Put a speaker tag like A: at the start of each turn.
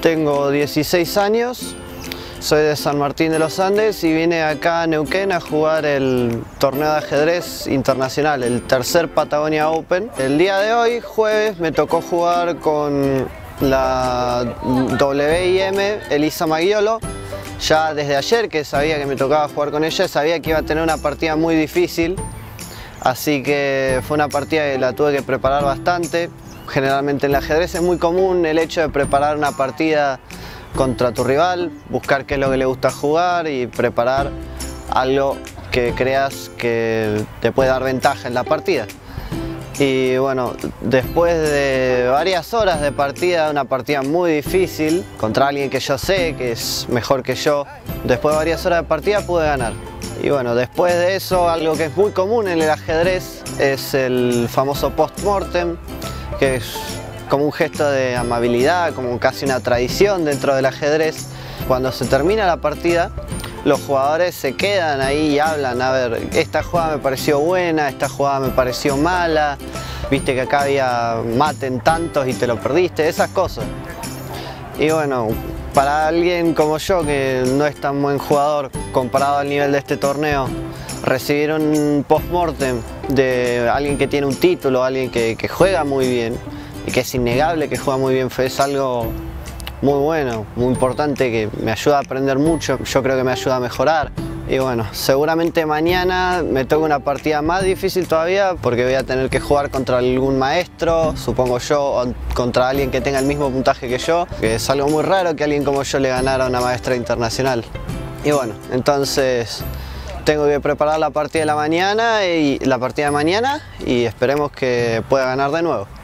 A: Tengo 16 años, soy de San Martín de los Andes y vine acá a Neuquén a jugar el torneo de ajedrez internacional, el tercer Patagonia Open. El día de hoy, jueves, me tocó jugar con la WIM Elisa Maggiolo. Ya desde ayer que sabía que me tocaba jugar con ella, sabía que iba a tener una partida muy difícil, así que fue una partida que la tuve que preparar bastante. Generalmente en el ajedrez es muy común el hecho de preparar una partida contra tu rival, buscar qué es lo que le gusta jugar y preparar algo que creas que te puede dar ventaja en la partida. Y bueno, después de varias horas de partida, una partida muy difícil, contra alguien que yo sé que es mejor que yo, después de varias horas de partida pude ganar. Y bueno, después de eso, algo que es muy común en el ajedrez es el famoso post-mortem, que es como un gesto de amabilidad, como casi una tradición dentro del ajedrez. Cuando se termina la partida, los jugadores se quedan ahí y hablan, a ver, esta jugada me pareció buena, esta jugada me pareció mala, viste que acá había mate en tantos y te lo perdiste, esas cosas. Y bueno, para alguien como yo, que no es tan buen jugador comparado al nivel de este torneo, recibir un post-mortem de alguien que tiene un título, alguien que juega muy bien y que es innegable que juega muy bien, es algo muy bueno, muy importante, que me ayuda a aprender mucho, yo creo que me ayuda a mejorar. Y bueno, seguramente mañana me toca una partida más difícil todavía porque voy a tener que jugar contra algún maestro, supongo yo, o contra alguien que tenga el mismo puntaje que yo, que es algo muy raro que alguien como yo le ganara a una maestra internacional. Y bueno, entonces tengo que preparar la partida de mañana y esperemos que pueda ganar de nuevo.